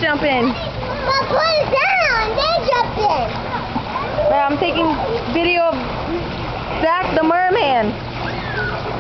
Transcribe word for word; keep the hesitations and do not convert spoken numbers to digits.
jump in. But put it down, then jump in. I'm taking video of Zach the merman.